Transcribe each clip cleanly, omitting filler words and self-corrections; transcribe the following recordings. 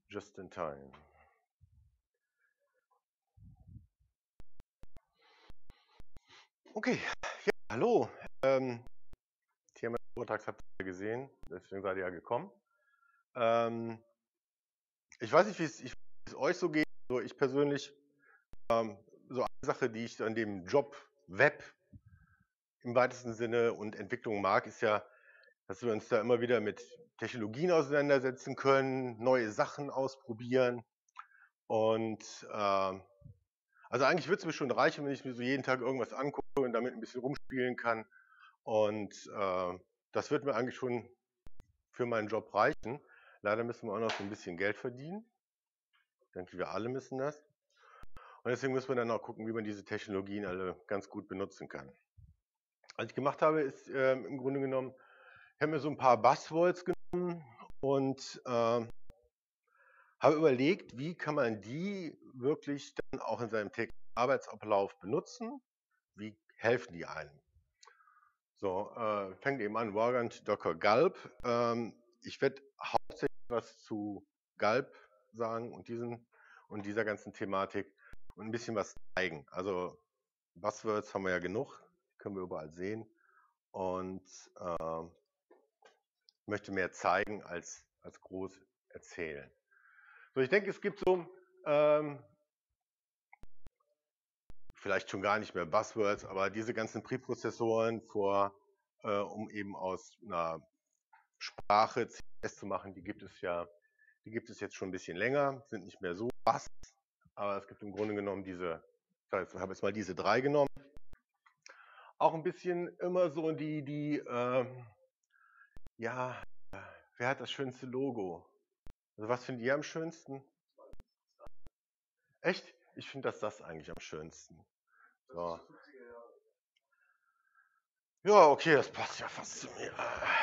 Just in time. Okay, ja, hallo. Thema des Vortrags habt ihr gesehen, deswegen seid ihr ja gekommen. Ich weiß nicht, wie es euch so geht. So, ich persönlich, so eine Sache, die ich an dem Job Web im weitesten Sinne und Entwicklung mag, ist ja, dass wir uns da immer wieder mit Technologien auseinandersetzen können, neue Sachen ausprobieren. Und also eigentlich würde es mir schon reichen, wenn ich mir so jeden Tag irgendwas angucke und damit ein bisschen rumspielen kann. Und das wird mir eigentlich schon für meinen Job reichen. Leider müssen wir auch noch so ein bisschen Geld verdienen. Ich denke, wir alle müssen das. Und deswegen müssen wir dann auch gucken, wie man diese Technologien alle ganz gut benutzen kann. Was ich gemacht habe, ist im Grunde genommen, ich habe mir so ein paar Buzzwords genommen und habe überlegt, wie kann man die wirklich dann auch in seinem täglichen Arbeitsablauf benutzen? Wie helfen die einem? So, fängt eben an, Vagrant, Docker, Gulp. Ich werde hauptsächlich was zu Gulp sagen und dieser ganzen Thematik und ein bisschen was zeigen. Also Buzzwords haben wir ja genug, können wir überall sehen und möchte mehr zeigen als groß erzählen. So, ich denke, es gibt so vielleicht schon gar nicht mehr Buzzwords, aber diese ganzen Präprozessoren um eben aus einer Sprache CSS zu machen, die gibt es jetzt schon ein bisschen länger, sind nicht mehr so was, aber es gibt im Grunde genommen ich habe jetzt mal diese 3 genommen. Auch ein bisschen immer so ja, wer hat das schönste Logo? Also was findet ihr am schönsten? Echt? Ich finde das eigentlich am schönsten. So. Ja, okay, das passt ja fast zu mir.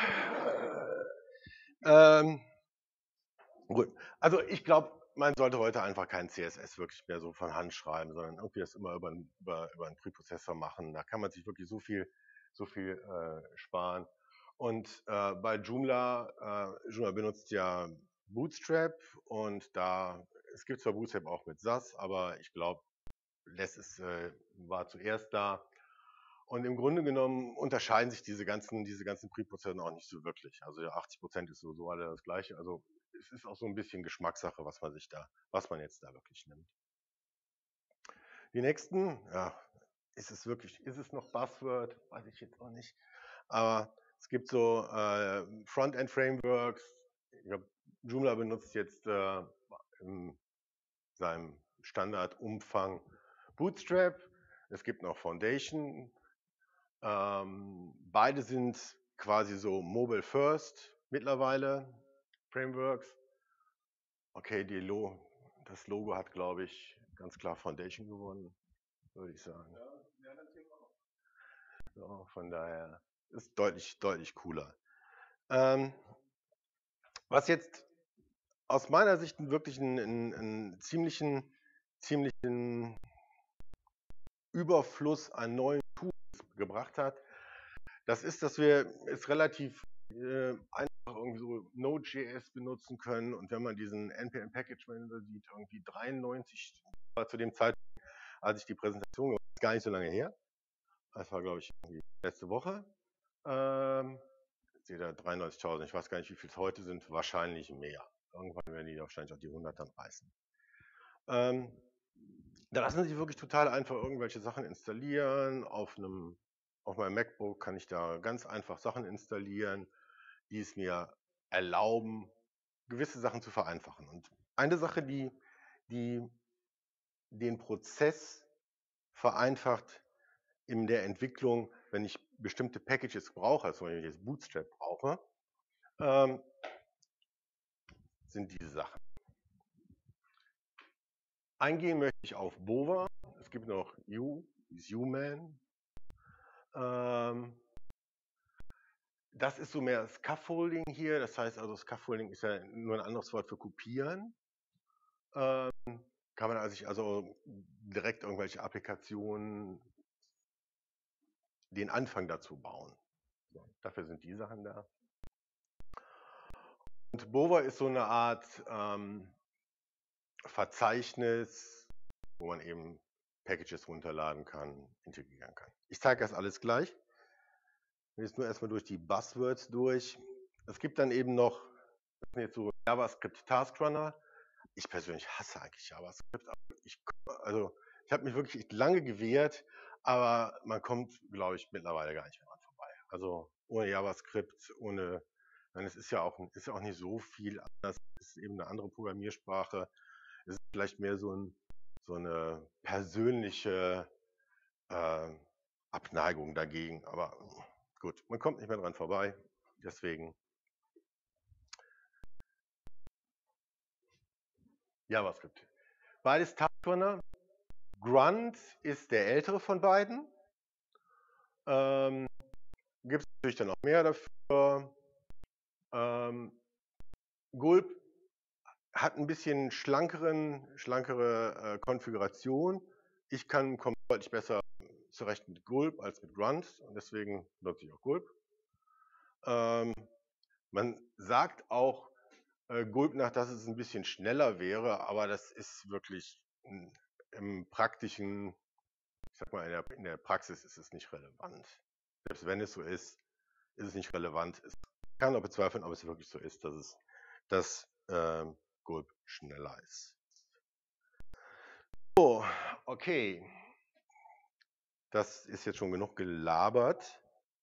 Gut, also ich glaube, man sollte heute einfach kein CSS wirklich mehr so von Hand schreiben, sondern irgendwie das immer über einen Preprozessor machen. Da kann man sich wirklich so viel sparen. Und bei Joomla benutzt ja Bootstrap und es gibt zwar Bootstrap auch mit SAS, aber ich glaube, Less war zuerst da. Und im Grunde genommen unterscheiden sich diese ganzen Preprozessoren auch nicht so wirklich. Also 80% ist so alle das Gleiche. Also es ist auch so ein bisschen Geschmackssache, was man jetzt da wirklich nimmt. Die nächsten, ja, ist es noch Buzzword? Weiß ich jetzt auch nicht. Aber es gibt so Frontend-Frameworks. Ich glaube, Joomla benutzt jetzt in seinem Standardumfang Bootstrap. Es gibt noch Foundation. Beide sind quasi so Mobile First mittlerweile Frameworks. Okay, das Logo hat, glaube ich, ganz klar Foundation gewonnen, würde ich sagen. So, von daher ist deutlich cooler. Was jetzt aus meiner Sicht wirklich einen ziemlichen Überfluss an neuen Tools gebracht hat, das ist, dass wir es relativ einfach irgendwie so Node.js benutzen können und wenn man diesen npm Package Manager sieht, irgendwie 93 war zu dem Zeitpunkt, als ich die Präsentation gemacht habe, gar nicht so lange her. Das war, glaube ich, letzte Woche. Jetzt seht ihr 93.000, ich weiß gar nicht, wie viel es heute sind, wahrscheinlich mehr. Irgendwann werden die wahrscheinlich auch die 100 dann reißen. Da lassen sich wirklich total einfach irgendwelche Sachen installieren. Auf meinem MacBook kann ich da ganz einfach Sachen installieren, die es mir erlauben, gewisse Sachen zu vereinfachen. Und eine Sache, die den Prozess vereinfacht in der Entwicklung, wenn ich bestimmte Packages brauche, also wenn ich jetzt Bootstrap brauche, sind diese Sachen. Eingehen möchte ich auf Bova. Es gibt noch Uman. Das ist so mehr Scaffolding hier. Das heißt also, Scaffolding ist ja nur ein anderes Wort für kopieren. Kann man sich also direkt irgendwelche Applikationen den Anfang dazu bauen. So, dafür sind die Sachen da. Und Bova ist so eine Art Verzeichnis, wo man eben Packages runterladen kann, integrieren kann. Ich zeige das alles gleich. Ich will jetzt nur erstmal durch die Buzzwords durch. Es gibt dann eben noch jetzt so JavaScript Task Runner. Ich persönlich hasse eigentlich JavaScript. Ich habe mich wirklich lange gewehrt, aber man kommt, glaube ich, mittlerweile gar nicht mehr dran vorbei. Also ohne JavaScript, es ist ja auch nicht so viel anders. Es ist eben eine andere Programmiersprache. Es ist vielleicht mehr so eine persönliche Abneigung dagegen. Aber gut, man kommt nicht mehr dran vorbei. Deswegen JavaScript. Beides Task-Runner. Grunt ist der ältere von beiden. Gibt es natürlich dann auch mehr dafür. Gulp hat ein bisschen schlankere Konfiguration. Ich komme deutlich besser zurecht mit Gulp als mit Grunt und deswegen nutze ich auch Gulp. Man sagt auch Gulp nach, dass es ein bisschen schneller wäre, aber das ist wirklich im praktischen, ich sag mal, in der Praxis ist es nicht relevant. Selbst wenn es so ist, ist es nicht relevant. Ich kann auch bezweifeln, ob es wirklich so ist, dass Gulp schneller ist. So, okay. Das ist jetzt schon genug gelabert.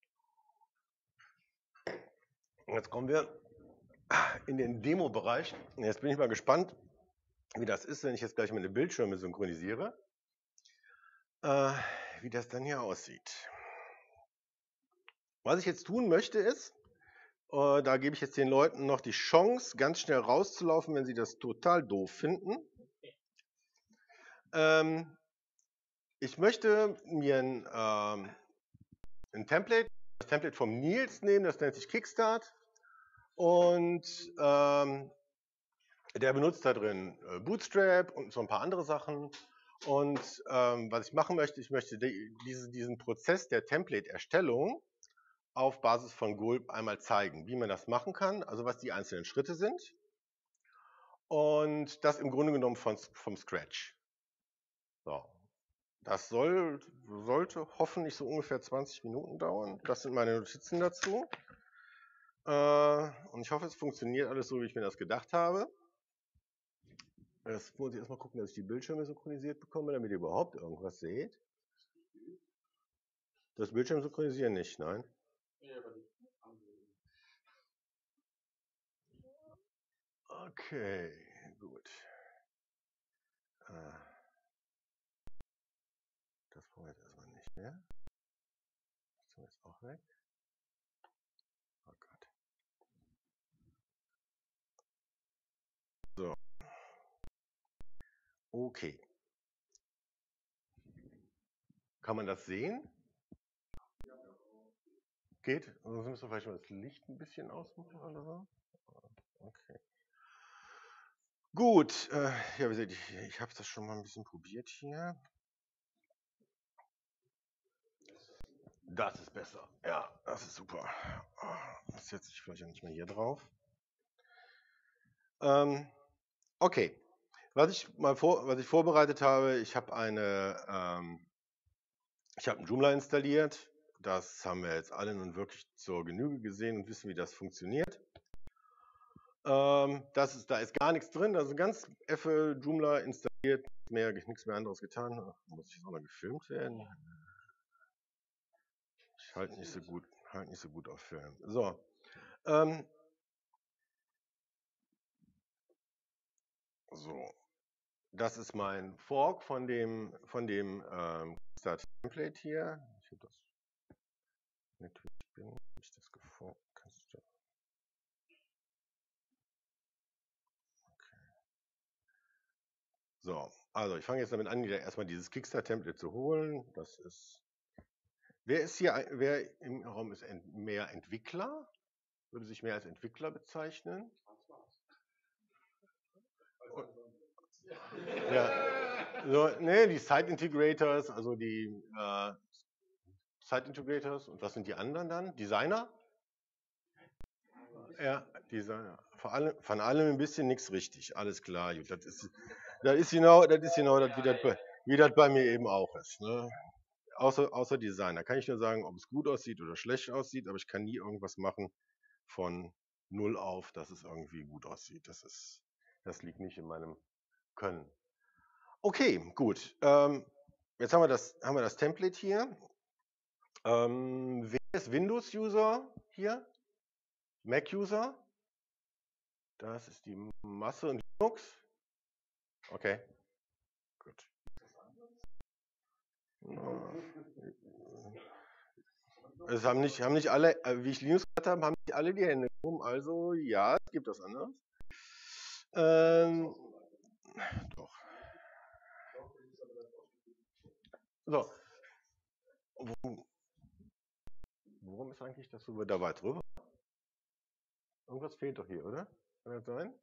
Jetzt kommen wir in den Demo-Bereich. Jetzt bin ich mal gespannt, wie das ist, wenn ich jetzt gleich meine Bildschirme synchronisiere. Wie das dann hier aussieht. Was ich jetzt tun möchte ist, da gebe ich jetzt den Leuten noch die Chance, ganz schnell rauszulaufen, wenn sie das total doof finden. Ich möchte mir ein Template, das Template vom Nils nehmen, das nennt sich Kickstart. Und der benutzt da drin Bootstrap und so ein paar andere Sachen. Und was ich machen möchte, ich möchte diesen Prozess der Template-Erstellung auf Basis von Gulp einmal zeigen, wie man das machen kann, also was die einzelnen Schritte sind. Und das im Grunde genommen vom Scratch. So. Das sollte hoffentlich so ungefähr 20 Minuten dauern. Das sind meine Notizen dazu. Und ich hoffe, es funktioniert alles so, wie ich mir das gedacht habe. Jetzt muss ich erstmal gucken, dass ich die Bildschirme synchronisiert bekomme, damit ihr überhaupt irgendwas seht. Das Bildschirm synchronisieren nicht, nein? Okay, gut. Das brauchen wir jetzt erstmal nicht mehr. Das ist jetzt auch weg. Oh Gott. So. Okay. Kann man das sehen? Geht? Sonst müssen wir vielleicht mal das Licht ein bisschen ausmachen oder so. Okay. Gut. Ja, wie seht ihr, ich habe das schon mal ein bisschen probiert hier. Das ist besser. Ja, das ist super. Das setze ich vielleicht auch nicht mehr hier drauf. Okay. Was ich vorbereitet habe, ich habe einen Joomla installiert. Das haben wir jetzt alle nun wirklich zur Genüge gesehen und wissen, wie das funktioniert. Da ist gar nichts drin, da ist ein ganz effe Joomla installiert, nichts mehr anderes getan. Muss ich jetzt auch noch gefilmt werden? Ich halte nicht so gut auf Film. So. So. Das ist mein Fork von dem Start-Template hier. Ich habe das natürlich das geforkt. Okay. So, also ich fange jetzt damit an, erstmal dieses Kickstart-Template zu holen. Das ist. Wer im Raum ist mehr Entwickler? Würde sich mehr als Entwickler bezeichnen? Ja. So, ne, die Site Integrators, also die Site Integrators, und was sind die anderen dann? Designer? Ja, Designer. Von allem ein bisschen nichts richtig, alles klar. Das das ist genau das, wie das bei mir eben auch ist. Ne? Außer Design. Da kann ich nur sagen, ob es gut aussieht oder schlecht aussieht, aber ich kann nie irgendwas machen von null auf, dass es irgendwie gut aussieht. Das liegt nicht in meinem Können. Okay, gut. Jetzt haben wir das Template hier. Wer ist Windows-User hier? Mac-User? Das ist die Masse und Linux. Okay, gut. Es haben nicht alle, wie ich Linux gehört habe, haben nicht alle die Hände gehoben. Also ja, es gibt das anders. Doch. So. Worum ist eigentlich das so da weit drüber? Irgendwas fehlt doch hier, oder? Kann das sein?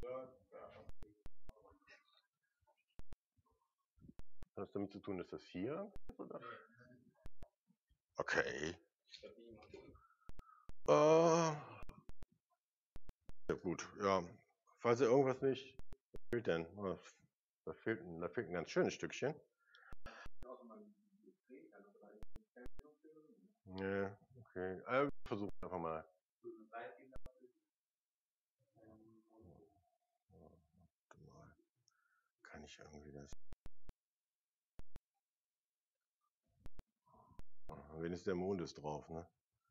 Hat das damit zu tun, dass das hier ist? Oder? Okay. Ja, gut, ja. Falls ihr irgendwas nicht fehlt, denn da fehlt ein ganz schönes Stückchen. Ja, okay. Also, versuchen einfach mal. Kann ich irgendwie das? Wenigstens der Mond ist drauf, ne?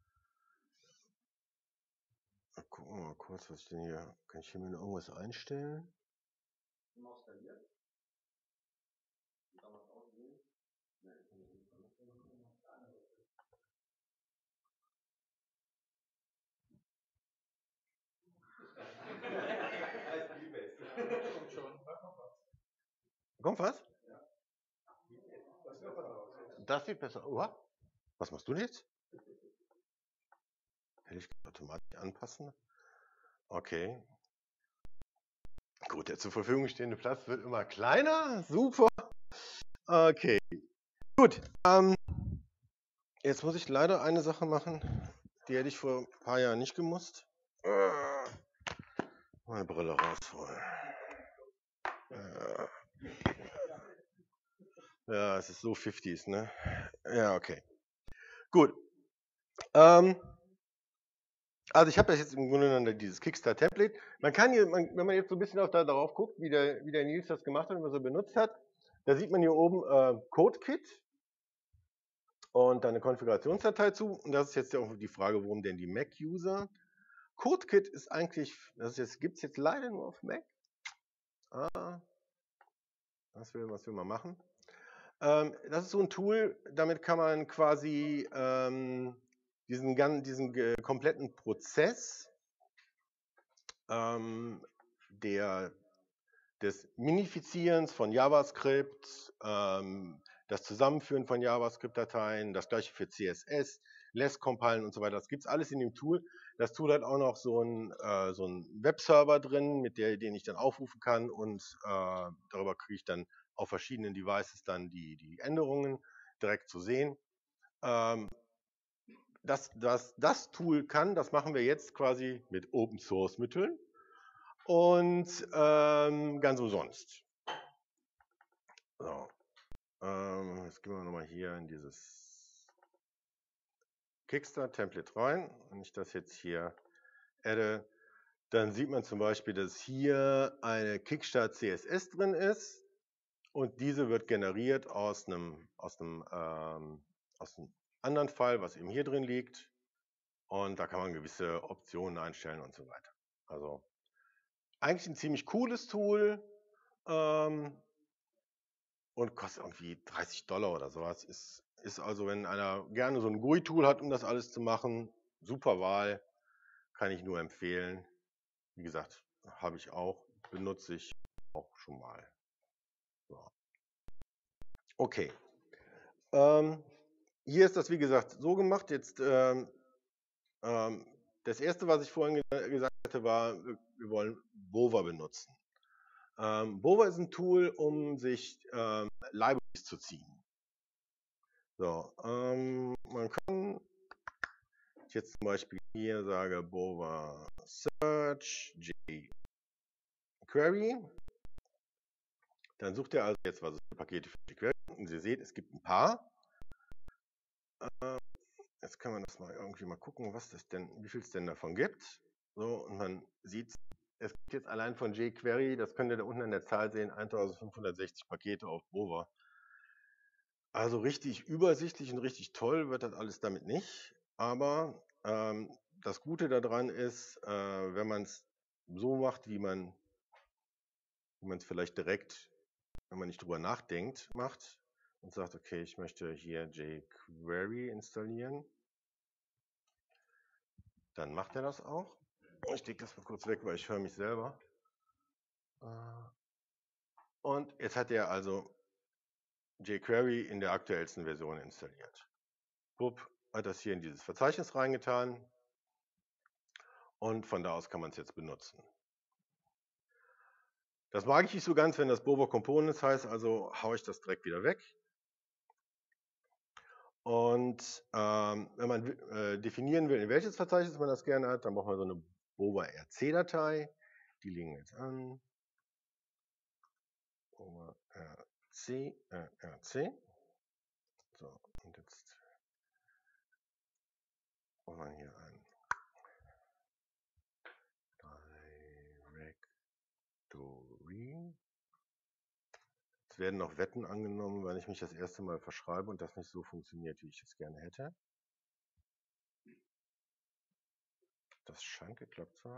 Gucken wir mal kurz, was ich denn hier. Kann ich hier mir noch irgendwas einstellen? Kommt was? Das sieht besser aus. Was machst du jetzt? Helligkeit automatisch anpassen. Okay. Gut, der zur Verfügung stehende Platz wird immer kleiner. Super. Okay. Gut. Jetzt muss ich leider eine Sache machen. Die hätte ich vor ein paar Jahren nicht gemusst. Meine Brille rausholen. Ja, es ist so 50s, ne? Ja, okay. Gut. Also ich habe jetzt im Grunde genommen dieses Kickstarter-Template. Man kann hier, wenn man jetzt so ein bisschen darauf guckt, wie der Nils das gemacht hat und was er benutzt hat, da sieht man hier oben CodeKit und dann eine Konfigurationsdatei zu. Und das ist jetzt auch die Frage, warum denn die Mac-User? CodeKit ist eigentlich, gibt es jetzt leider nur auf Mac. Was will man machen? Das ist so ein Tool, damit kann man quasi diesen kompletten Prozess des Minifizierens von JavaScript, das Zusammenführen von JavaScript-Dateien, das gleiche für CSS, Less-Compilen und so weiter. Das gibt es alles in dem Tool. Das Tool hat auch noch so einen Webserver drin, den ich dann aufrufen kann und darüber kriege ich dann auf verschiedenen Devices dann die Änderungen direkt zu sehen. Das Tool kann, das machen wir jetzt quasi mit Open-Source-Mitteln und ganz umsonst. So. Jetzt gehen wir nochmal hier in dieses Kickstarter-Template rein. Wenn ich das jetzt hier adde, dann sieht man zum Beispiel, dass hier eine Kickstart CSS drin ist und diese wird generiert aus einem anderen File, was eben hier drin liegt, und da kann man gewisse Optionen einstellen und so weiter. Also eigentlich ein ziemlich cooles Tool und kostet irgendwie $30 oder sowas. Ist also, wenn einer gerne so ein GUI-Tool hat, um das alles zu machen, super Wahl, kann ich nur empfehlen. Wie gesagt, habe ich auch, benutze ich auch schon mal. So. Okay. Hier ist das, wie gesagt, so gemacht. Jetzt das erste, was ich vorhin gesagt hatte, war, wir wollen Bova benutzen. Bova ist ein Tool, um sich Libraries zu ziehen. So, man kann jetzt zum Beispiel hier sage Bova Search jQuery Dann sucht er also jetzt, was es für Pakete für jQuery gibt. Und Sie seht, es gibt ein paar. Jetzt kann man das mal irgendwie mal gucken, wie viel es denn davon gibt. So, und man sieht, es gibt jetzt allein von jQuery, das könnt ihr da unten an der Zahl sehen, 1560 Pakete auf Bower. Also richtig übersichtlich und richtig toll wird das alles damit nicht. Aber das Gute daran ist, wenn man es so macht, wie man es vielleicht direkt, wenn man nicht drüber nachdenkt, macht und sagt, okay, ich möchte hier jQuery installieren, dann macht er das auch. Ich lege das mal kurz weg, weil ich höre mich selber. Und jetzt hat er also jQuery in der aktuellsten Version installiert. Bup, hat das hier in dieses Verzeichnis reingetan und von da aus kann man es jetzt benutzen. Das mag ich nicht so ganz, wenn das Bower Components heißt, also haue ich das direkt wieder weg. Und wenn man definieren will, in welches Verzeichnis man das gerne hat, dann braucht man so eine Bower RC-Datei. Die legen wir jetzt an. Bower RC. So, und jetzt brauchen wir hier ein Directory. Es werden noch Wetten angenommen, wenn ich mich das erste Mal verschreibe und das nicht so funktioniert, wie ich es gerne hätte. Das scheint geklappt zu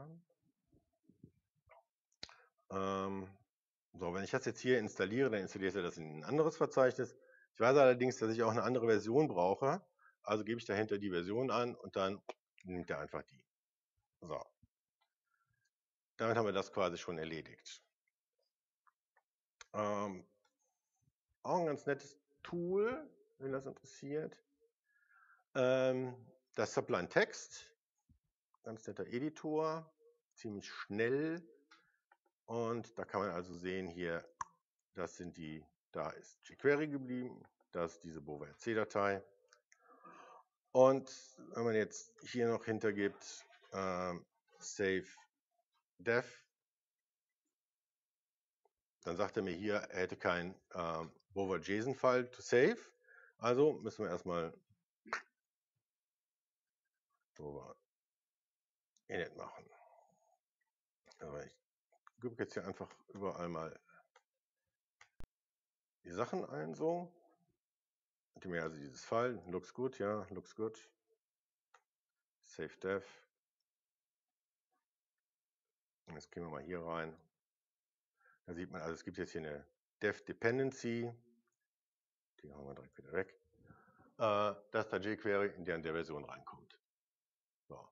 haben. So, wenn ich das jetzt hier installiere, dann installiert er das in ein anderes Verzeichnis. Ich weiß allerdings, dass ich auch eine andere Version brauche. Also gebe ich dahinter die Version an und dann nimmt er einfach die. So. Damit haben wir das quasi schon erledigt. Auch ein ganz nettes Tool, wenn das interessiert. Das Sublime Text. Ganz netter Editor. Ziemlich schnell. Und da kann man also sehen, hier, das sind die, da ist jQuery geblieben, das ist diese Bower RC-Datei. Und wenn man jetzt hier noch hintergibt, save dev, dann sagt er mir hier, er hätte kein Bower JSON-File to save. Also müssen wir erstmal Bower init machen. Also ich gebe jetzt hier einfach überall mal die Sachen ein, so. Gib mir also dieses File, looks good, ja, looks good. Save dev. Und jetzt gehen wir mal hier rein. Da sieht man, also es gibt jetzt hier eine dev Dependency. Die hauen wir direkt wieder weg. Dass da jQuery in der Version reinkommt. So.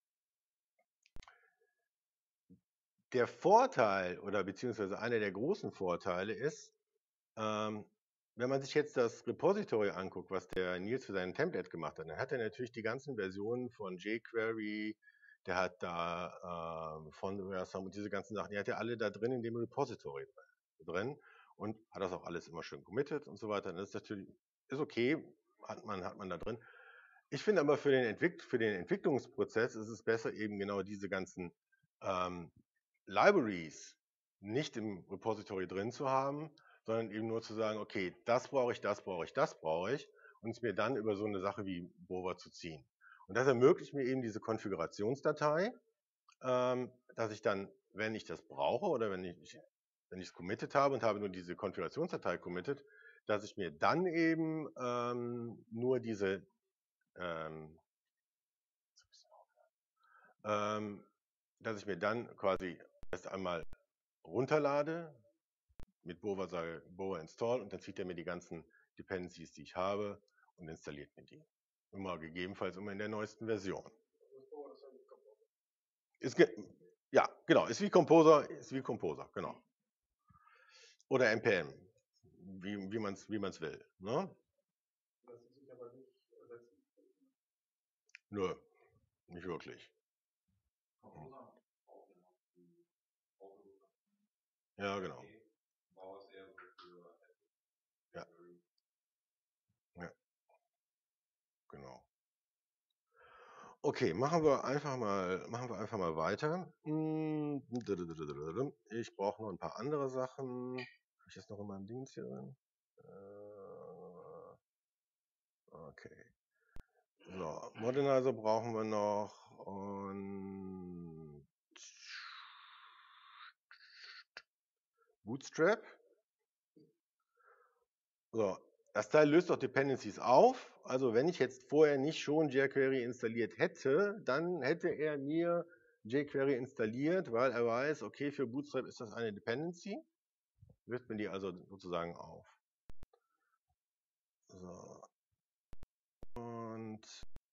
Der Vorteil oder beziehungsweise einer der großen Vorteile ist, wenn man sich jetzt das Repository anguckt, was der Nils für seinen Template gemacht hat, dann hat er natürlich die ganzen Versionen von jQuery, der hat da von und diese ganzen Sachen, die hat er alle da drin in dem Repository drin und hat das auch alles immer schön committed und so weiter. Das ist natürlich, ist okay, hat man da drin. Ich finde aber für den Entwicklungsprozess ist es besser, eben genau diese ganzen Libraries nicht im Repository drin zu haben, sondern eben nur zu sagen, okay, das brauche ich, das brauche ich, das brauche ich und es mir dann über so eine Sache wie Bower zu ziehen. Und das ermöglicht mir eben diese Konfigurationsdatei, dass ich dann, wenn ich das brauche oder wenn ich es committed habe und habe nur diese Konfigurationsdatei committed, dass ich mir dann eben nur diese dass ich mir dann quasi erst einmal runterlade, mit Bower sage Bower install und dann zieht er mir die ganzen Dependencies, die ich habe und installiert mir die. Gegebenenfalls immer in der neuesten Version. Ja, genau, ist wie Composer, genau. Oder NPM, wie man es will. Ne? Das ist sich aber nicht ersetzen. Nö, nicht wirklich. Ja, genau. Ja. Ja. Genau. Okay, machen wir einfach mal weiter. Ich brauche noch ein paar andere Sachen. ich das noch in meinem Dings hier drin? Okay. So, Modernizer brauchen wir noch und Bootstrap. So, das Teil löst auch Dependencies auf. Also wenn ich jetzt vorher nicht schon jQuery installiert hätte, dann hätte er mir jQuery installiert, weil er weiß, okay, für Bootstrap ist das eine Dependency. Löst mir die also sozusagen auf. So. Und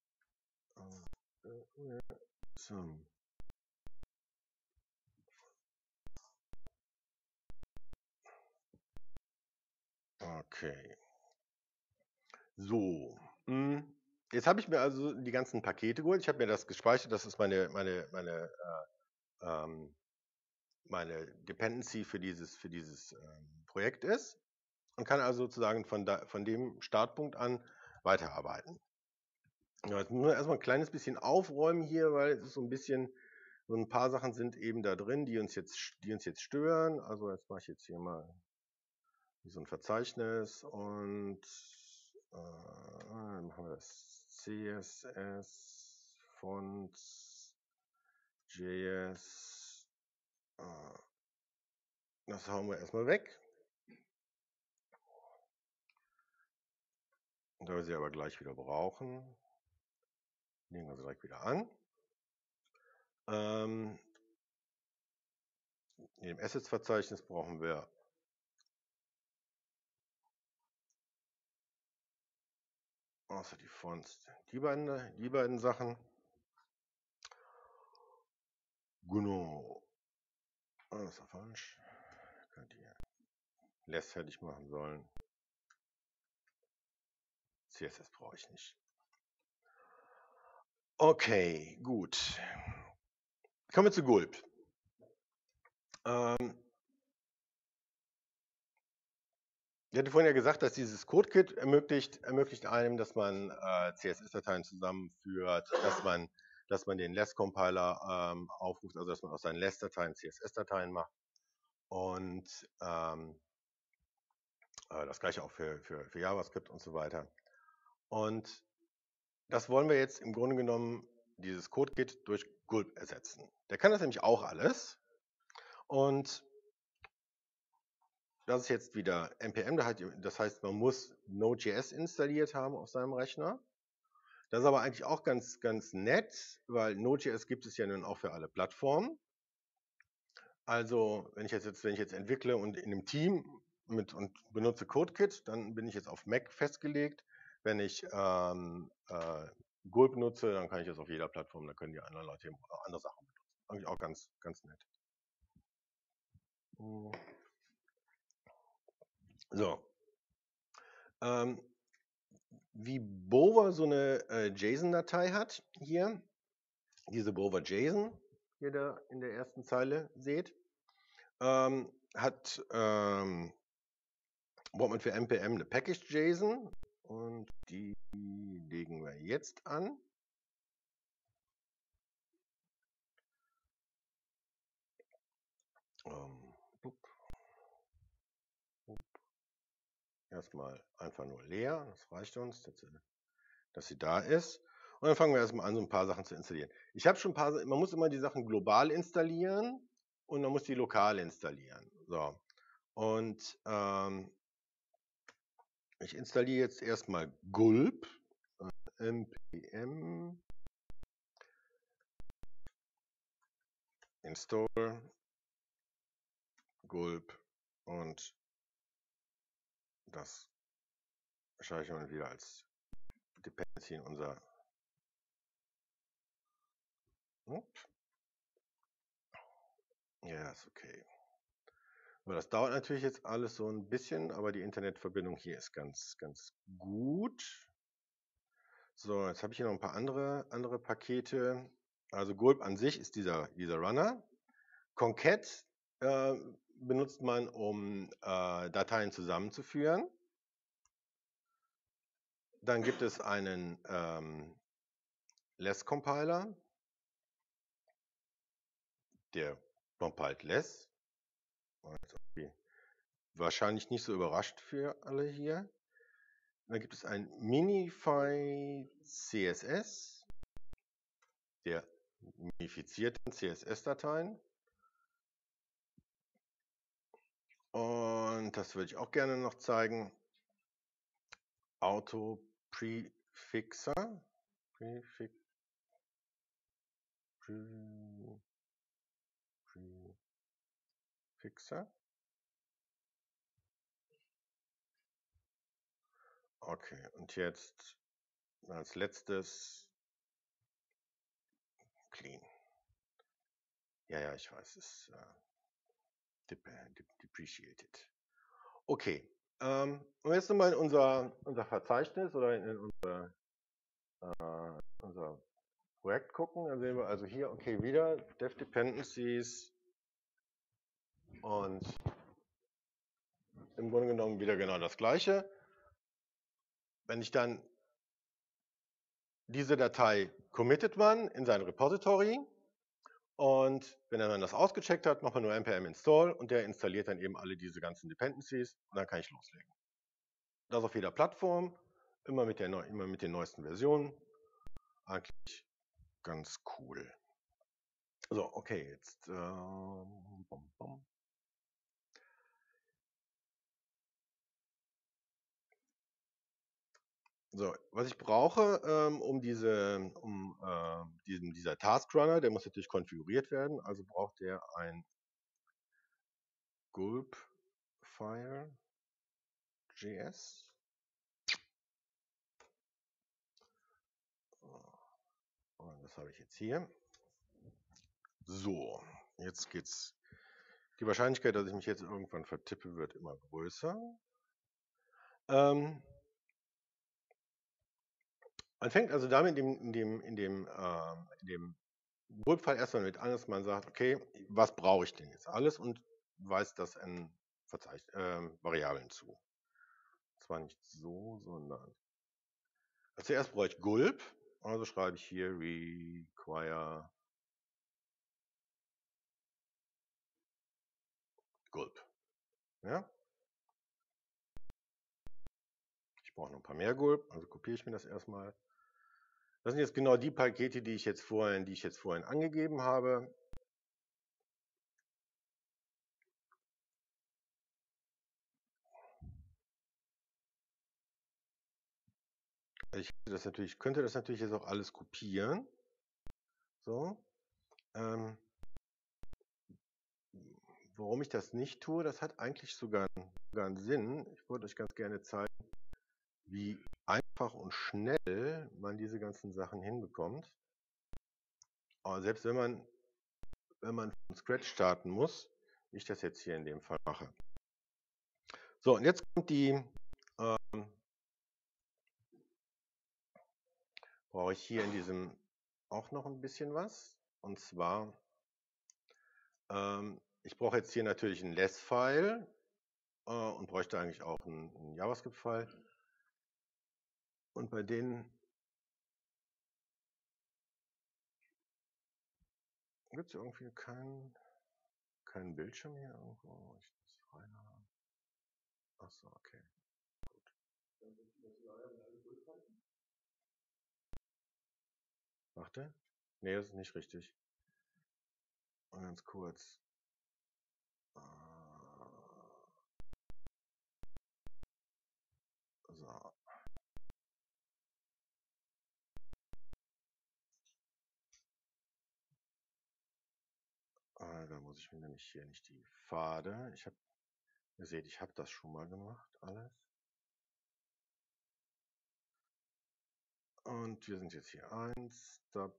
so. Okay. So. Jetzt habe ich mir also die ganzen Pakete geholt. Ich habe mir das gespeichert. Das ist meine Dependency für dieses Projekt ist. Und kann also sozusagen von dem Startpunkt an weiterarbeiten. Ja, jetzt müssen wir erstmal ein kleines bisschen aufräumen hier, weil es ist so ein paar Sachen sind eben da drin, die uns jetzt stören. Also jetzt mache ich jetzt hier mal so ein Verzeichnis und dann machen wir das CSS, Fonts, JS. Das hauen wir erstmal weg. Da wir sie aber gleich wieder brauchen, legen wir sie direkt wieder an. In dem Assets-Verzeichnis brauchen wir außer die Fonts die beiden Sachen. Genau. Das ist ja falsch. Könnt ihr less hätte ich machen sollen. CSS brauche ich nicht. Okay, gut. Kommen wir zu Gulp. Ich hatte vorhin ja gesagt, dass dieses CodeKit ermöglicht einem, dass man CSS-Dateien zusammenführt, dass man den Less-Compiler aufruft, also dass man aus seinen Less-Dateien CSS-Dateien macht. Und das gleiche auch für JavaScript und so weiter. Und das wollen wir jetzt im Grunde genommen, dieses CodeKit durch Gulp ersetzen. Der kann das nämlich auch alles. Und das ist jetzt wieder npm, das heißt, man muss Node.js installiert haben auf seinem Rechner. Das ist aber eigentlich auch ganz nett, weil Node.js gibt es ja nun auch für alle Plattformen. Also wenn ich jetzt entwickle und in einem Team und benutze CodeKit, dann bin ich jetzt auf Mac festgelegt. Wenn ich Gulp nutze, dann kann ich das auf jeder Plattform, da können die anderen Leute auch andere Sachen benutzen. Eigentlich auch ganz nett. So. Wie Bower so eine JSON-Datei hat, hier, diese Bower JSON, hier da in der ersten Zeile seht, braucht man für npm eine Package.json und die legen wir jetzt an. Erstmal einfach nur leer, das reicht uns, dass sie da ist. Und dann fangen wir erstmal an, so ein paar Sachen zu installieren. Ich habe schon man muss immer die Sachen global installieren und man muss die lokal installieren. So. Und ich installiere jetzt erstmal Gulp, npm install Gulp und das schaue ich mal wieder als Dependency in unser ja, ist okay. Aber das dauert natürlich jetzt alles so ein bisschen, aber die Internetverbindung hier ist ganz gut. So, jetzt habe ich hier noch ein paar andere Pakete. Also Gulp an sich ist dieser Runner. Concat benutzt man, um Dateien zusammenzuführen. Dann gibt es einen Less-Compiler, der compiled less. wahrscheinlich nicht so überraschend für alle hier. Dann gibt es ein Minify CSS, der minifizierten CSS-Dateien. Und das würde ich auch gerne noch zeigen. Auto Prefixer. Prefixer. Okay, und jetzt als letztes Clean. Ja, ich weiß, es ist depreciated. Okay, und jetzt nochmal in unser Verzeichnis oder in unser Projekt gucken. Dann sehen wir also hier, okay, wieder Dev Dependencies und im Grunde genommen wieder genau das Gleiche. Wenn ich dann diese Datei committet man in sein Repository und wenn er dann das ausgecheckt hat, macht man nur npm install und der installiert dann eben alle diese ganzen Dependencies und dann kann ich loslegen. Das auf jeder Plattform, immer mit den neuesten Versionen. Eigentlich ganz cool. So, okay, jetzt So, was ich brauche, dieser Taskrunner, der muss natürlich konfiguriert werden, also braucht der ein Gulp-File.js. Und das habe ich jetzt hier. So, jetzt geht's. Die Wahrscheinlichkeit, dass ich mich jetzt irgendwann vertippe, wird immer größer. Man fängt also damit in dem Gulp-File erstmal mit an, dass man sagt, okay, was brauche ich denn jetzt alles und weist das in Variablen zu. Zwar nicht so, sondern zuerst brauche ich Gulp, also schreibe ich hier require Gulp. Ja? Ich brauche noch ein paar mehr Gulp, also kopiere ich mir das erstmal. Das sind jetzt genau die Pakete, die ich jetzt vorhin angegeben habe. Ich könnte das natürlich jetzt auch alles kopieren. So. Warum ich das nicht tue, das hat eigentlich sogar einen Sinn. Ich wollte euch ganz gerne zeigen, wie einfach und schnell man diese ganzen Sachen hinbekommt. Aber selbst wenn man von Scratch starten muss, wie ich das jetzt hier in dem Fall mache. So, und jetzt kommt brauche ich hier in diesem auch noch ein bisschen was. Und zwar, ich brauche jetzt hier natürlich ein Less-File und bräuchte eigentlich auch einen JavaScript-File. Und bei denen gibt es irgendwie keinen Bildschirm hier irgendwo, ich das frei habe. Achso, okay. Warte. Nee, das ist nicht richtig. Und ganz kurz. So. Da muss ich mir nämlich hier nicht die Pfade. Ihr seht, ich habe das schon mal gemacht, alles. Und wir sind jetzt hier 1, Tab,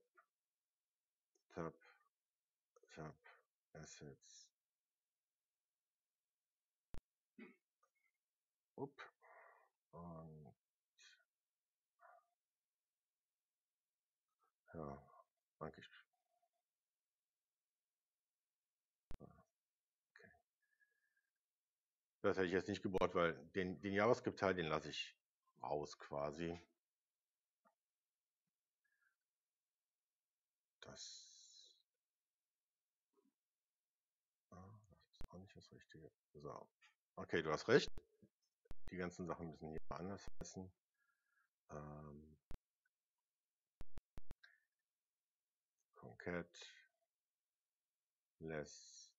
Assets. Und ja, eigentlich. Okay. Das hätte ich jetzt nicht gebaut, weil den JavaScript-Teil, den lasse ich raus quasi. Das ist auch nicht das Richtige. So. Okay, du hast recht. Die ganzen Sachen müssen hier anders heißen. Concat less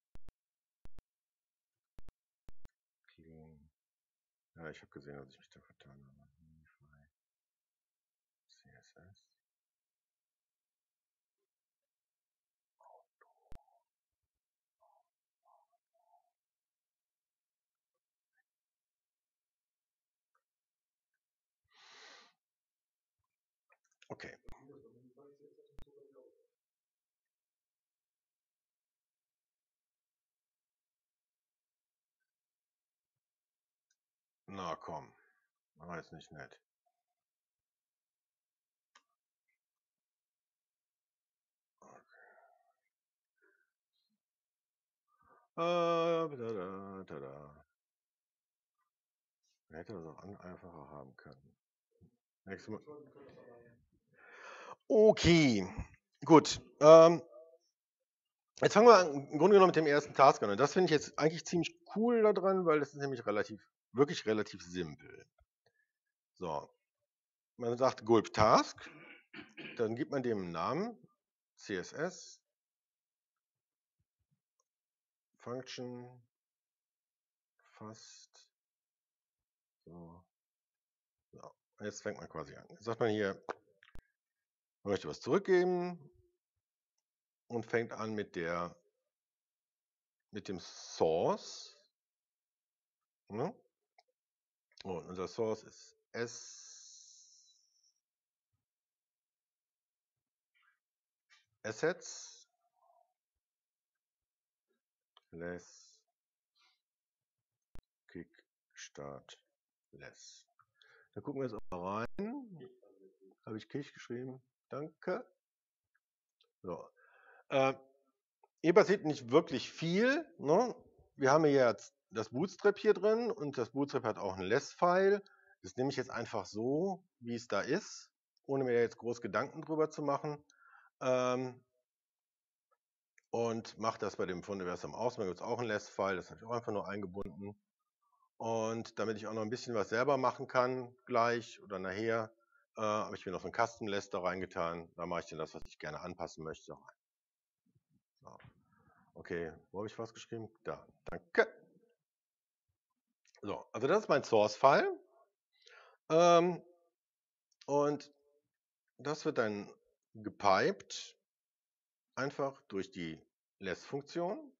clean. Ja, ich habe gesehen, dass ich mich da vertan habe. Unify CSS. Okay. Na komm, war jetzt nicht nett. Tada. Man hätte das auch einfacher haben können. Nächstes Mal. Okay, gut. Jetzt fangen wir im Grunde genommen mit dem ersten Task an. Und das finde ich jetzt eigentlich ziemlich cool daran, weil das ist nämlich wirklich relativ simpel. So, man sagt Gulp Task, dann gibt man dem einen Namen, CSS, Function, fast. So. Jetzt fängt man quasi an. Jetzt sagt man hier, man möchte was zurückgeben und fängt an mit dem Source. Ne? Und unser Source ist Assets less Kickstart less. Da gucken wir jetzt auch mal rein. Habe ich Kick geschrieben? Danke. So. Hier passiert nicht wirklich viel. Ne? Wir haben hier jetzt das Bootstrap hier drin und das Bootstrap hat auch ein Less-File. Das nehme ich jetzt einfach so, wie es da ist, ohne mir jetzt groß Gedanken drüber zu machen. Und mache das bei dem Fundiversum aus. Da gibt es auch ein Less-File, das habe ich auch einfach nur eingebunden. Und damit ich auch noch ein bisschen was selber machen kann, gleich oder nachher, habe ich mir noch so ein Custom-Less da reingetan. Da mache ich dann das, was ich gerne anpassen möchte. So. Okay, wo habe ich was geschrieben? Da, danke. So, also das ist mein Source-File. Und das wird dann gepiped, einfach durch die Less-Funktion.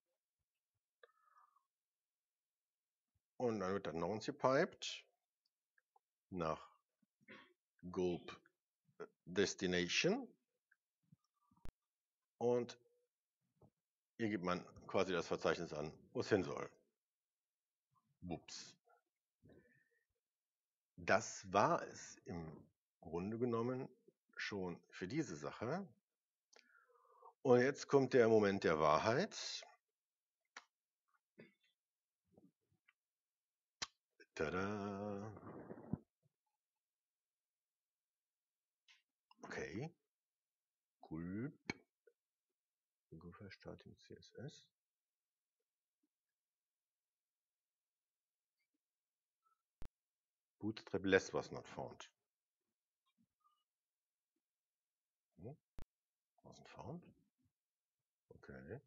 Und dann wird das Nonce gepiped nach Gulp Destination. Und hier gibt man quasi das Verzeichnis an, wo es hin soll. Ups. Das war es im Grunde genommen schon für diese Sache. Und jetzt kommt der Moment der Wahrheit. Tada! Okay. Cool. Starting CSS. Bootstrap less was not found. Wasn't found? Okay.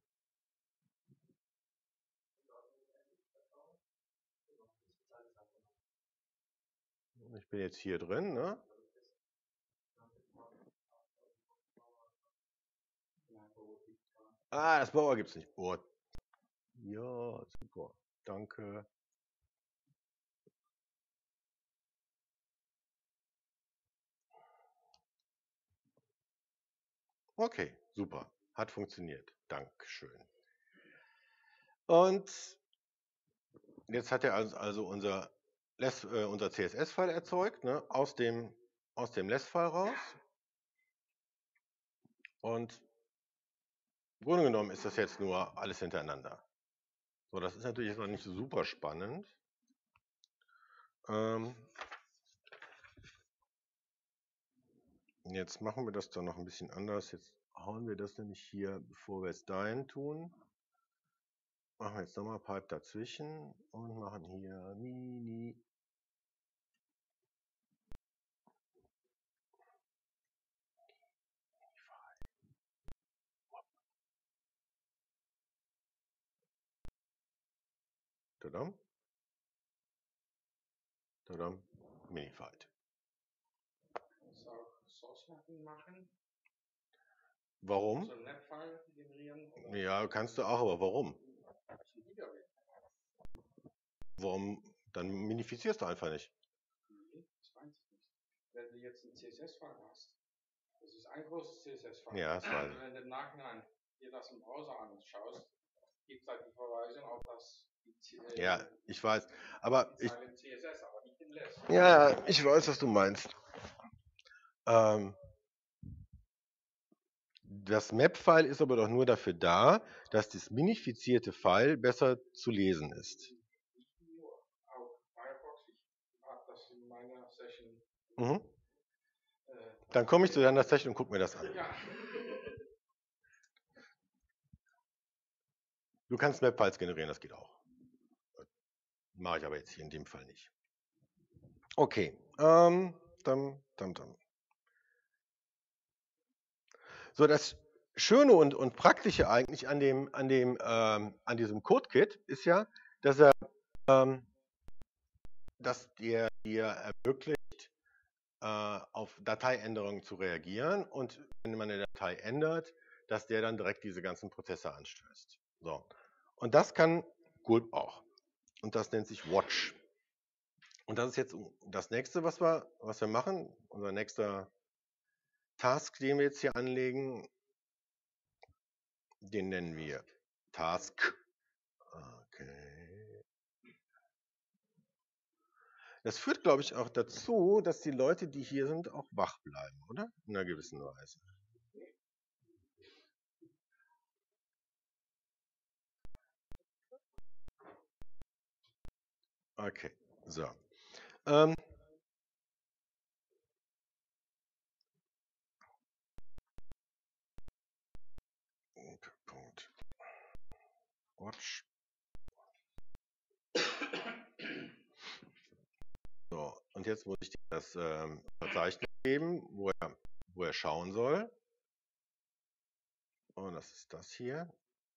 Ich bin jetzt hier drin, ne? Ah, das Bauer gibt es nicht. Oh. Ja, super. Danke. Okay, super. Hat funktioniert. Dankeschön. Und jetzt hat er also unser CSS-File erzeugt, ne, aus dem Less-File raus. Und im Grunde genommen ist das jetzt nur alles hintereinander. So, das ist natürlich jetzt noch nicht super spannend. Jetzt machen wir das dann noch ein bisschen anders. Jetzt hauen wir das nämlich hier, bevor wir es dahin tun, machen wir jetzt nochmal Pipe dazwischen und machen hier Mini. Tadam. Tadam. Minified. Kannst du auch Source Mapping machen? Warum? So ein Map-File generieren? Oder? Ja, kannst du auch, aber warum? Warum? Dann minifizierst du einfach nicht. Nee, das weiß ich nicht. Wenn du jetzt einen CSS-File hast, das ist ein großes CSS-File. Ja, das weiß ich. Wenn du im Nachhinein dir das im Browser anschaust, gibt es halt die Verweisung auf das Ja, ich weiß. Aber die Zeile im CSS, aber nicht im Less. ja, ich weiß, was du meinst. Das Map-File ist aber doch nur dafür da, dass das minifizierte File besser zu lesen ist. Nicht nur, auch Firefox, ich habe das in meiner Session. Dann komme ich zu deiner Session und gucke mir das an. Ja. Du kannst Map-Files generieren, das geht auch. Mache ich aber jetzt hier in dem Fall nicht. Okay. So, das Schöne und Praktische eigentlich an diesem CodeKit ist ja, dass dir ermöglicht, auf Dateiänderungen zu reagieren und wenn man eine Datei ändert, dass der dann direkt diese ganzen Prozesse anstößt. So. Und das kann Gulp auch. Und das nennt sich Watch. Und das ist jetzt das nächste, was wir machen. Unser nächster Task, den wir jetzt hier anlegen, den nennen wir Task. Okay. Das führt, glaube ich, auch dazu, dass die Leute, die hier sind, auch wach bleiben, oder? In einer gewissen Weise. Okay, so. Punkt. Watch. So, und jetzt muss ich dir das Verzeichnis geben, wo er schauen soll. Und das ist das hier.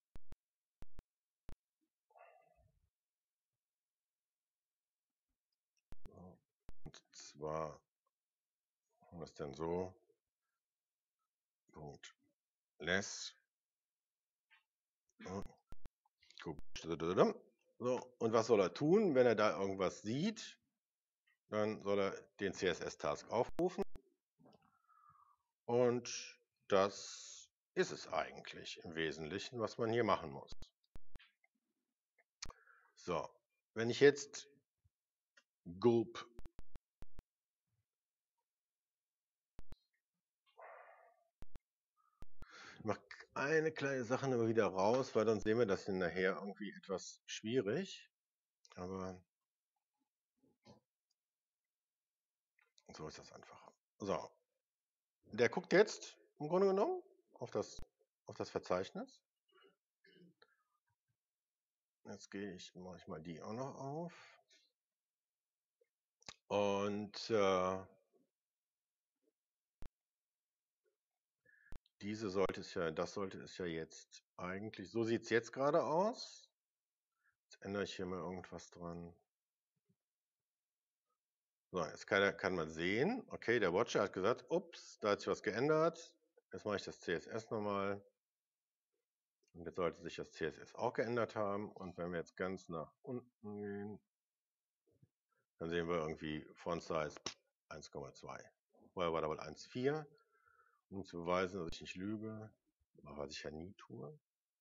Und zwar haben wir es dann so. Punkt. Less. So, und was soll er tun, wenn er da irgendwas sieht? Dann soll er den CSS-Task aufrufen. Und das ist es eigentlich im Wesentlichen, was man hier machen muss. So, wenn ich jetzt Gulp mache eine kleine Sache immer wieder raus, weil dann sehen wir das nachher irgendwie etwas schwierig. Aber so ist das einfacher. So, der guckt jetzt im Grunde genommen auf das Verzeichnis. Jetzt mache ich mal die auch noch auf. Und das sollte es ja jetzt eigentlich, so sieht es jetzt gerade aus. Jetzt ändere ich hier mal irgendwas dran. So, jetzt kann man sehen, okay, der Watcher hat gesagt, ups, da hat sich was geändert. Jetzt mache ich das CSS nochmal. Und jetzt sollte sich das CSS auch geändert haben. Und wenn wir jetzt ganz nach unten gehen, dann sehen wir irgendwie Font Size 1,2. Vorher war da wohl 1,4. Um zu beweisen, dass ich nicht lüge, was ich ja nie tue.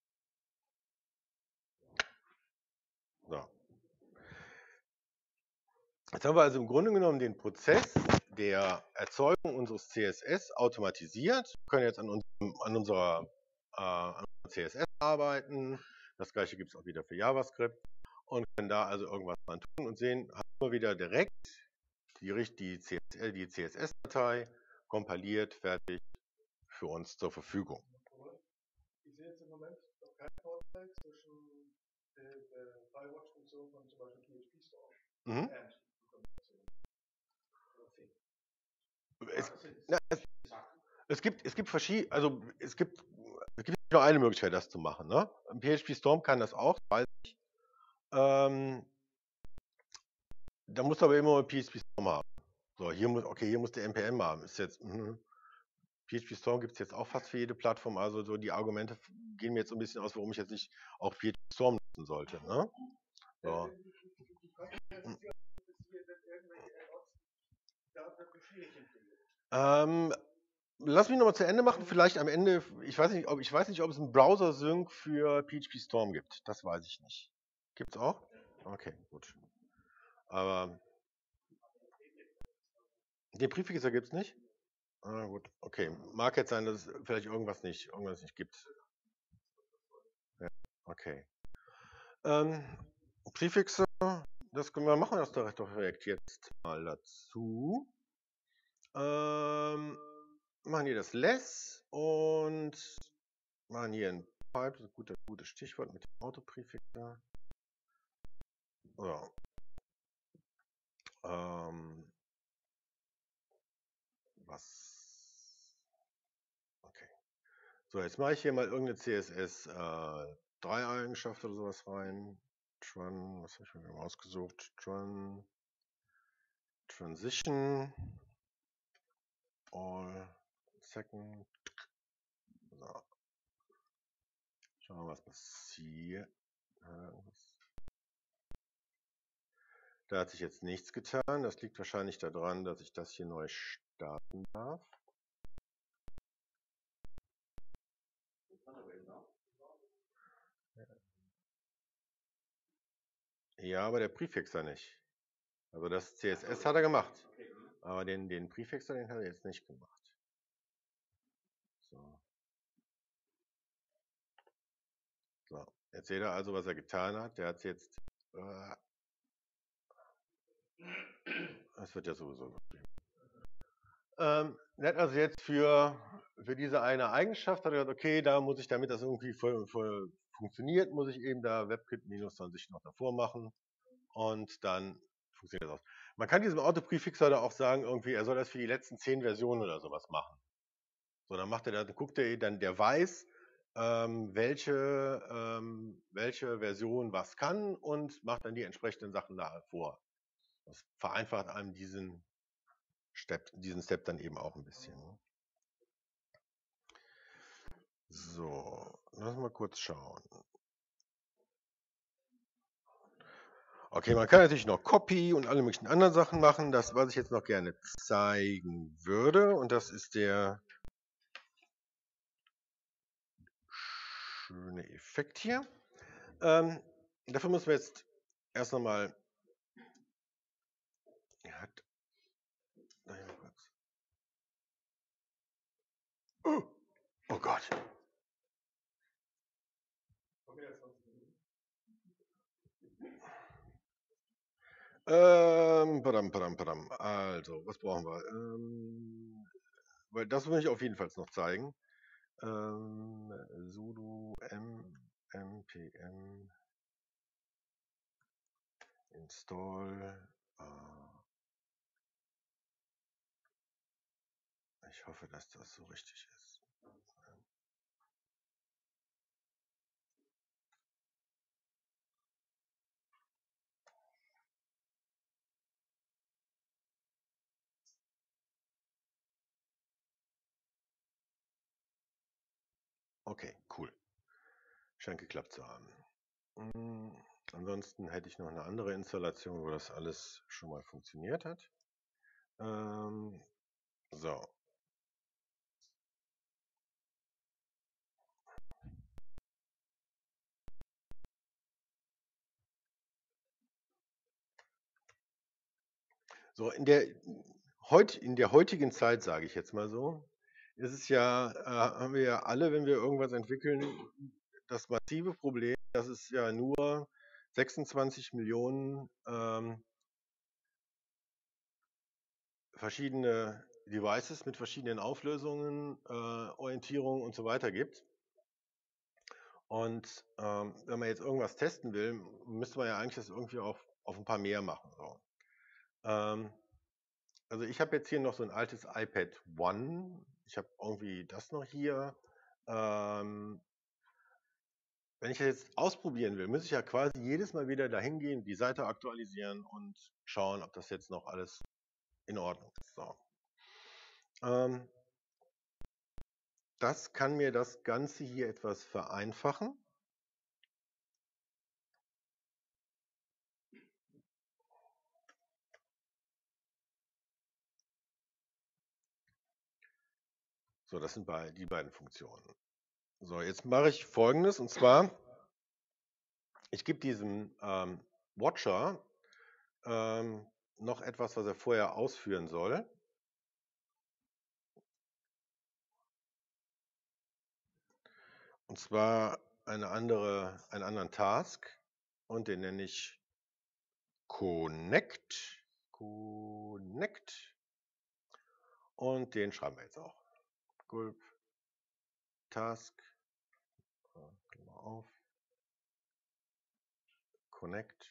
So. Jetzt haben wir also im Grunde genommen den Prozess der Erzeugung unseres CSS automatisiert. Wir können jetzt an unserer CSS arbeiten. Das gleiche gibt es auch wieder für JavaScript und können da also irgendwas dran tun und sehen, haben wir wieder direkt die CSS-Datei kompiliert, fertig für uns zur Verfügung. Ich sehe jetzt im Moment noch keinen Vorteil zwischen dem Mhm. Es, es gibt verschiedene, also es gibt nicht nur eine Möglichkeit, das zu machen. Ne? PHP Storm kann das auch, weiß ich. Da musst du aber immer PHP Storm haben. So, hier muss der NPM haben. Ist jetzt, PHP Storm gibt es jetzt auch fast für jede Plattform. Also so die Argumente gehen mir jetzt so ein bisschen aus, warum ich jetzt nicht auch PHP Storm nutzen sollte. Ne? So. Lass mich nochmal zu Ende machen. Vielleicht am Ende, ich weiß nicht, ob es einen Browser-Sync für PHP Storm gibt. Das weiß ich nicht. Gibt es auch? Okay, gut. Aber den Prefixer gibt es nicht? Ah, gut, okay. Mag jetzt sein, dass es vielleicht irgendwas nicht gibt. Ja, okay. Präfixe, das können wir machen, das direkt jetzt mal dazu. Machen hier das less und machen hier ein Pipe, das ist ein gutes Stichwort mit dem Autopräfixer. Ja. Okay. So, jetzt mache ich hier mal irgendeine CSS 3 Eigenschaft oder sowas rein. Tran, was habe ich mir ausgesucht? Transition all second. So. Schauen wir mal, was passiert. Da hat sich jetzt nichts getan. Das liegt wahrscheinlich daran, dass ich das hier neu starten darf. Ja, aber der Prefixer nicht. Also das CSS hat er gemacht. Aber den Prefixer, den hat er jetzt nicht gemacht. So, jetzt seht ihr also, was er getan hat. Der hat es jetzt. Das wird ja sowieso geschrieben. Also jetzt für diese eine Eigenschaft hat er gesagt, okay, da muss ich, damit das irgendwie voll funktioniert, muss ich eben da WebKit-20 noch davor machen. Und dann funktioniert das auch. Man kann diesem Autoprefixer da auch sagen, irgendwie, er soll das für die letzten 10 Versionen oder sowas machen. So, dann macht er da, guckt er dann, der weiß, welche Version was kann und macht dann die entsprechenden Sachen da vor. Das vereinfacht einem diesen Step dann eben auch ein bisschen. So, lass mal kurz schauen. Okay, man kann natürlich noch Copy und alle möglichen anderen Sachen machen. Das, was ich jetzt noch gerne zeigen würde, und das ist der schöne Effekt hier. Dafür müssen wir jetzt erst nochmal. Oh Gott. Also, was brauchen wir? Weil das will ich auf jeden Fall noch zeigen. Sudo npm install. Ich hoffe, dass das so richtig ist. Okay, cool. Scheint geklappt zu haben. Ansonsten hätte ich noch eine andere Installation, wo das alles schon mal funktioniert hat. So. So, in der heutigen Zeit, sage ich jetzt mal so, ist es ja, haben wir ja alle, wenn wir irgendwas entwickeln, das massive Problem, dass es ja nur 26 Millionen verschiedene Devices mit verschiedenen Auflösungen, Orientierungen und so weiter gibt. Und wenn man jetzt irgendwas testen will, müsste man ja eigentlich das irgendwie auf auf ein paar mehr machen. So. Also ich habe jetzt hier noch so ein altes iPad One. Ich habe irgendwie das noch hier. Wenn ich das jetzt ausprobieren will, muss ich ja quasi jedes Mal wieder dahin gehen, die Seite aktualisieren und schauen, ob das jetzt noch alles in Ordnung ist. So. Das kann mir das Ganze hier etwas vereinfachen. So, das sind die beiden Funktionen. So, jetzt mache ich Folgendes, und zwar, ich gebe diesem Watcher noch etwas, was er vorher ausführen soll. Und zwar einen anderen Task, und den nenne ich Connect. Und den schreiben wir jetzt auch. Gulp Task, Klammer auf, Connect,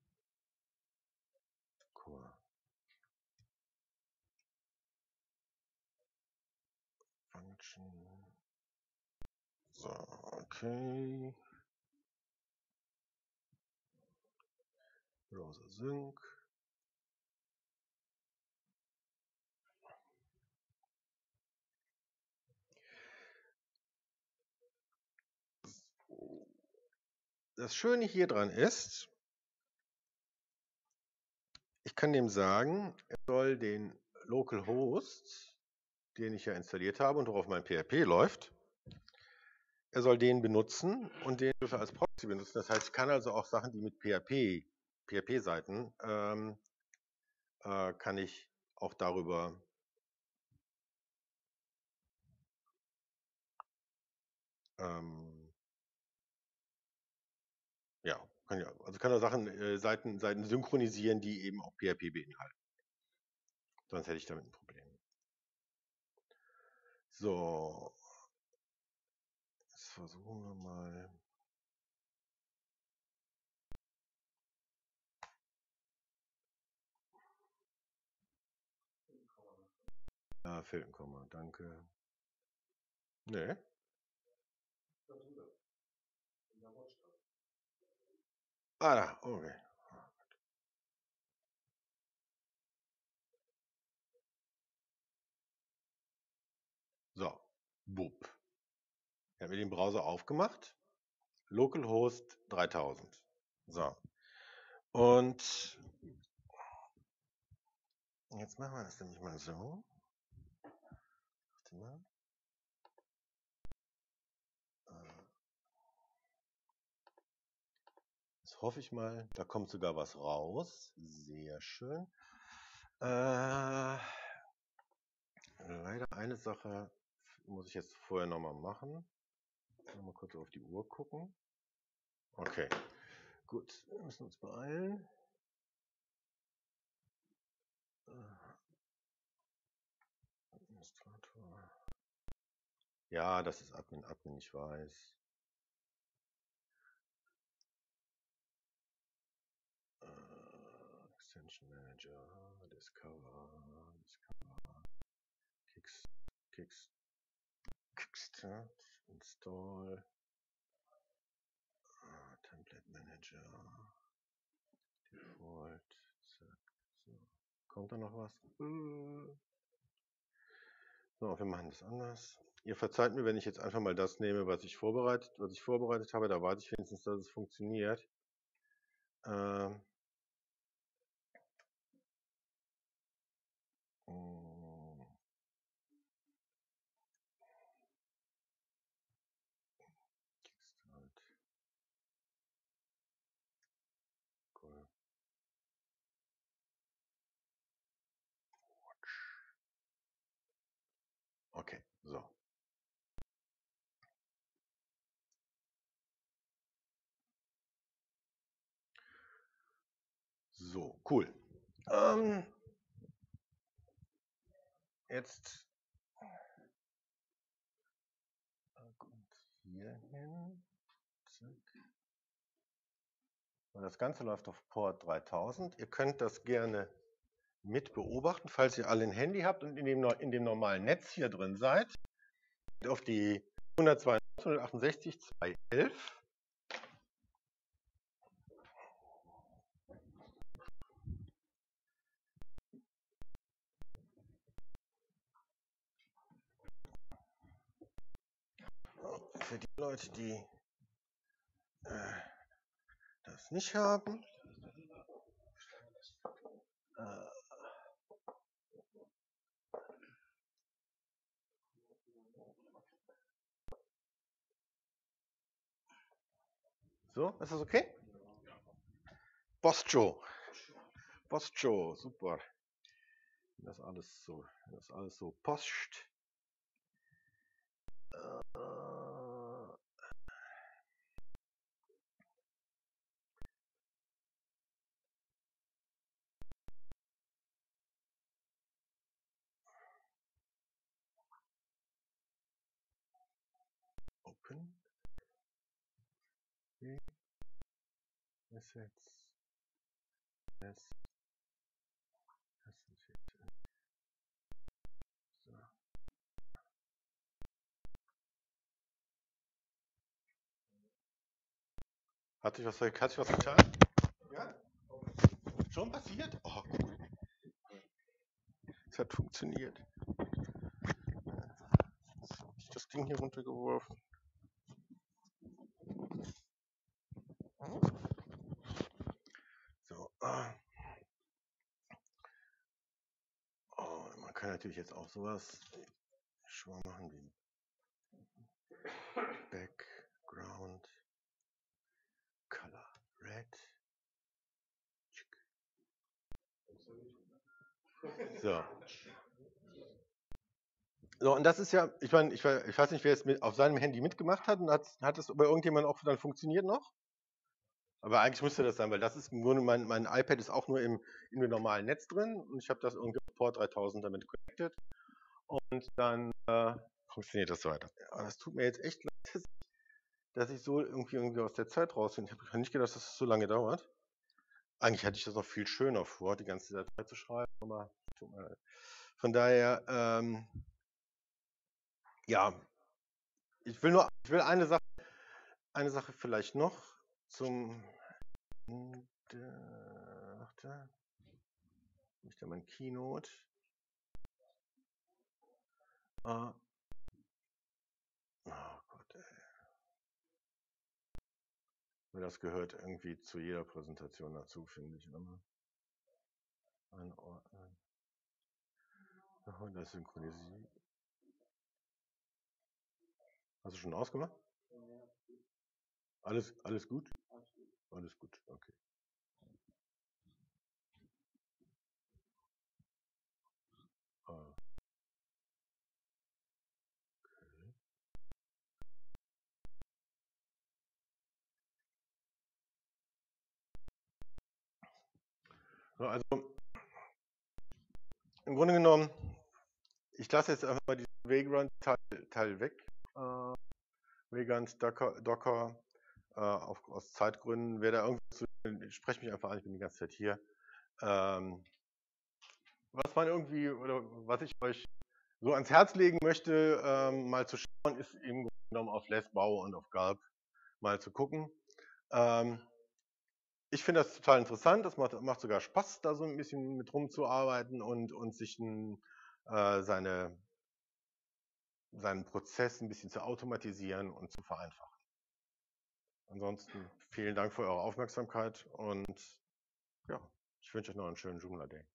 Function. So, okay. Browser Sync. Das Schöne hier dran ist, ich kann dem sagen, er soll den Localhost, den ich ja installiert habe und worauf mein PHP läuft, er soll den benutzen und den als Proxy benutzen. Das heißt, ich kann also auch Sachen, die mit PHP-Seiten, kann ich auch darüber kann er Sachen, Seiten synchronisieren, die eben auch PHP beinhalten. Sonst hätte ich damit ein Problem. So, jetzt versuchen wir mal. Ja, fehlt ein Komma, danke. Nee. Ah, da, okay. So, bup. Ich habe mir den Browser aufgemacht. Localhost 3000. So. Und jetzt machen wir das nämlich mal so. Warte mal. Jetzt hoffe ich mal, da kommt sogar was raus. Sehr schön. Leider eine Sache muss ich jetzt vorher nochmal machen. Mal kurz auf die Uhr gucken. Okay, gut, wir müssen uns beeilen. Administrator. Ja, das ist Admin, ich weiß. Extension Manager, Discover, Kickstart, Install, Template Manager, Default. So. Kommt da noch was? So, wir machen das anders. Ihr verzeiht mir, wenn ich jetzt einfach mal das nehme, was ich vorbereitet habe. Da weiß ich wenigstens, dass es funktioniert. Okay, so. So, cool. Jetzt kommt hier hin. Zack. das Ganze läuft auf Port 3000. Ihr könnt das gerne mit beobachten, falls ihr alle ein Handy habt und in dem normalen Netz hier drin seid. Auf die 192, 168, 211. Für die Leute, die das nicht haben. So, ist das okay? Boss Joe, super. Das alles so poscht. Open. Okay. Assets. Das ist jetzt. So. Hat sich was getan? Ja? Schon passiert? Oh, cool. Es hat funktioniert. Jetzt habe ich das Ding hier runtergeworfen. So. Oh, man kann natürlich jetzt auch sowas schon mal machen wie Background Color Red. So. So, und das ist ja, ich meine, ich weiß nicht, wer es auf seinem Handy mitgemacht hat und hat es bei irgendjemandem auch dann funktioniert noch? Aber eigentlich müsste das sein, weil das ist im Grunde, mein iPad ist auch nur im normalen Netz drin und ich habe das irgendwie auf Port 3000 damit connected und dann funktioniert das weiter. Aber das tut mir jetzt echt leid, dass ich so irgendwie aus der Zeit raus bin. Ich habe nicht gedacht, dass das so lange dauert. Eigentlich hätte ich das noch viel schöner vor, die ganze Datei zu schreiben, aber tut mir leid. Von daher, ja, ich will eine Sache vielleicht noch zum nicht mein Keynote. Oh Gott, ey. Das gehört irgendwie zu jeder Präsentation dazu, finde ich immer. Einordnen. Das synchronisieren. Hast du schon ausgemacht? Alles gut? Alles gut, okay. So, also im Grunde genommen, ich lasse jetzt einfach mal diesen Vagrant-Teil weg. Vagrant, Docker, aus Zeitgründen. Wer da irgendwie ich spreche mich einfach an, ich bin die ganze Zeit hier. Was man irgendwie, oder was ich euch so ans Herz legen möchte, mal zu schauen, ist im Grunde genommen auf Lesbau und auf Galb mal zu gucken. Ich finde das total interessant, das macht sogar Spaß, da so ein bisschen mit rumzuarbeiten und sich seinen Prozess ein bisschen zu automatisieren und zu vereinfachen. Ansonsten vielen Dank für eure Aufmerksamkeit und ja, ich wünsche euch noch einen schönen Joomla Day.